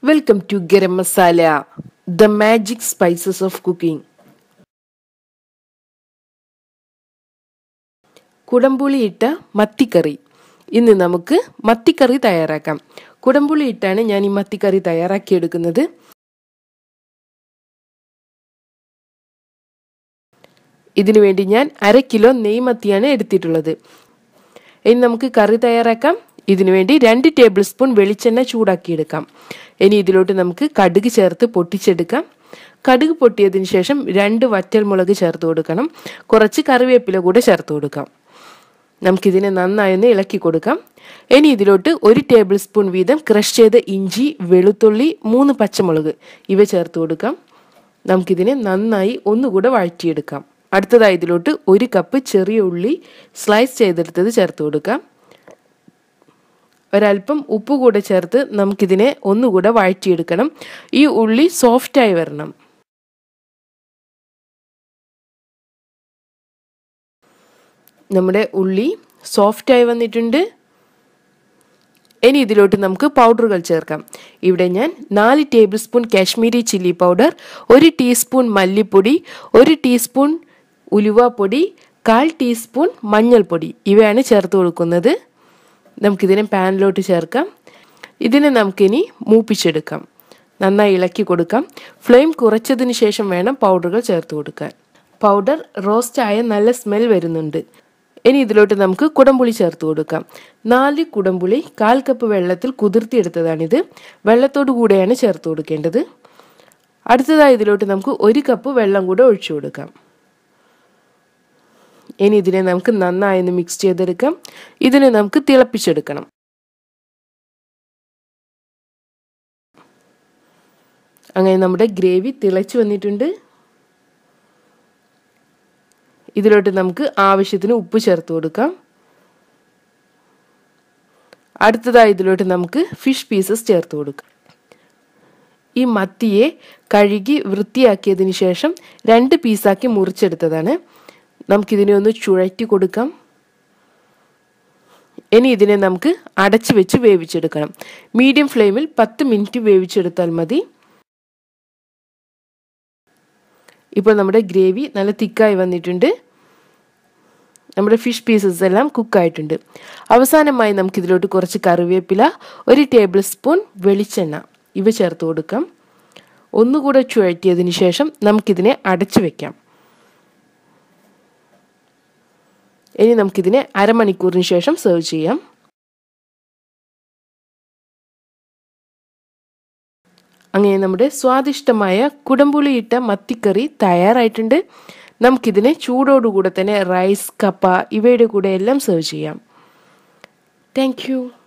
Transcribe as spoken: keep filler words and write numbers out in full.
Welcome to Garam Masala, the magic spices of cooking. Kudampuli Mathi curry. ഇന്ന് നമുക്ക് മത്തി കറി തയ്യാറാക്കാം. കുടംപുളി ഇട്ടാണ് ഞാൻ ഈ മത്തി കറി തയ്യാറാക്കി എടുക്കുന്നത്. ഇതിനു വേണ്ടി ഞാൻ അര കിലോ നെയ്മത്തിയാണ് എടുത്തിട്ടുള്ളത്. ഇനി നമുക്ക് കറി തയ്യാറാക്കാം. ഇതിനു വേണ്ടി രണ്ട് ടേബിൾ സ്പൂൺ വെളിച്ചെണ്ണ ചൂടാക്കി എടുക്കാം. ഇനി ഇതിലോട്ട് നമുക്ക് കടുക് ചേർത്ത് പൊട്ടിച്ചെടുക്കാം. കടുക് പൊട്ടിയതിനു ശേഷം രണ്ട് വറ്റൽമുളക് ചേർത്ത് കൊടുക്കണം. കുറച്ച് കറിവേപ്പില കൂടെ ചേർത്ത് കൊടുക്കാം. നമുക്കിതിനെ നന്നായി ഒന്ന് ഇളക്കി കൊടുക്കാം. ഇനി ഇതിലോട്ട് ഒരു ടേബിൾ സ്പൂൺ വീതം ക്രഷ് ചെയ്ത ഇഞ്ചി, വെളുത്തുള്ളി, മൂന്ന് പച്ചമുളക് ഇവ ചേർത്ത് കൊടുക്കാം. നമുക്കിതിനെ നന്നായി ഒന്നുകൂടെ വഴറ്റിയെടുക്കാം. അടുത്തതായി ഇതിലോട്ട് ഒരു കപ്പ് ചെറിയ ഉള്ളി സ്ലൈസ് ചെയ്തെടുത്തത് ചേർത്ത് കൊടുക്കാം. ഒരൽപ്പം ഉപ്പ് കൂടെ ചേർത്ത് നമുക്കിതിനെ ഒന്നുകൂടെ വഴറ്റിയെടുക്കണം. ഈ ഉള്ളി സോഫ്റ്റായി വരണം. നമ്മുടെ ഉള്ളി സോഫ്റ്റായി വന്നിട്ടുണ്ട്. ഇനി ഇതിലോട്ട് നമുക്ക് പൗഡറുകൾ ചേർക്കാം. ഇവിടെ ഞാൻ നാല് tablespoon Kashmiri chilli powder, ഒരു ടീസ്പൂൺ മല്ലിപ്പൊടി, ഒരു ടീസ്പൂൺ ഉലുവാപ്പൊടി, കാൽ ടീസ്പൂൺ മഞ്ഞൾപ്പൊടി ഇവയാണ് ചേർത്ത് കൊടുക്കുന്നത്. നമുക്കിതിനെ പാനിലോട്ട് ചേർക്കാം. ഇതിനെ നമുക്കിനി മൂപ്പിച്ചെടുക്കാം. നന്നായി ഇളക്കി കൊടുക്കാം. ഫ്ലെയിം കുറച്ചതിന് ശേഷം വേണം പൗഡറുകൾ ചേർത്ത് കൊടുക്കാൻ. പൗഡർ റോസ്റ്റ് ആയ നല്ല സ്മെൽ വരുന്നുണ്ട്. ഇനി ഇതിലോട്ട് നമുക്ക് കുടംപുളി ചേർത്ത് കൊടുക്കാം. നാല് കുടംപുളി കാൽ കപ്പ് വെള്ളത്തിൽ കുതിർത്തിയെടുത്തതാണിത്. വെള്ളത്തോടു കൂടെയാണ് ചേർത്ത് കൊടുക്കേണ്ടത്. അടുത്തതായി ഇതിലോട്ട് നമുക്ക് ഒരു കപ്പ് വെള്ളം കൂടെ ഒഴിച്ചു കൊടുക്കാം. ഇനി ഇതിനെ നമുക്ക് നന്നായി ഒന്ന് മിക്സ് ചെയ്തെടുക്കാം. ഇതിനെ നമുക്ക് തിളപ്പിച്ചെടുക്കണം. അങ്ങനെ നമ്മുടെ ഗ്രേവി തിളച്ചു വന്നിട്ടുണ്ട്. ഇതിലോട്ട് നമുക്ക് ആവശ്യത്തിന് ഉപ്പ് ചേർത്ത് കൊടുക്കാം. അടുത്തതായി ഇതിലോട്ട് നമുക്ക് ഫിഷ് പീസസ് ചേർത്ത് കൊടുക്കാം. ഈ മത്തിയെ കഴുകി വൃത്തിയാക്കിയതിന് ശേഷം രണ്ട് പീസാക്കി മുറിച്ചെടുത്തതാണ്. നമുക്കിതിനെ ഒന്ന് ചുഴറ്റി കൊടുക്കാം. ഇനി ഇതിനെ നമുക്ക് അടച്ചു വെച്ച് വേവിച്ചെടുക്കണം. മീഡിയം ഫ്ലെയിമിൽ പത്ത് മിനിറ്റ് വേവിച്ചെടുത്താൽ മതി. ഇപ്പോൾ നമ്മുടെ ഗ്രേവി നല്ല തിക്കായി വന്നിട്ടുണ്ട്. നമ്മുടെ ഫിഷ് പീസസ് എല്ലാം കുക്കായിട്ടുണ്ട്. അവസാനമായി നമുക്കിതിലോട്ട് കുറച്ച് കറിവേപ്പില, ഒരു ടേബിൾ സ്പൂൺ വെളിച്ചെണ്ണ ഇവ ചേർത്ത് കൊടുക്കാം. ഒന്നുകൂടെ ചുഴറ്റിയതിന് ശേഷം നമുക്കിതിനെ അടച്ചു വെക്കാം. ഇനി നമുക്കിതിനെ അരമണിക്കൂറിന് ശേഷം സെർവ് ചെയ്യാം. അങ്ങനെ നമ്മുടെ സ്വാദിഷ്ടമായ കുടംപുളി ഇട്ട മത്തിക്കറി തയ്യാറായിട്ടുണ്ട്. നമുക്കിതിനെ ചൂടോടുകൂടെ തന്നെ റൈസ്, കപ്പ ഇവയുടെ കൂടെ എല്ലാം സെർവ് ചെയ്യാം. Thank U.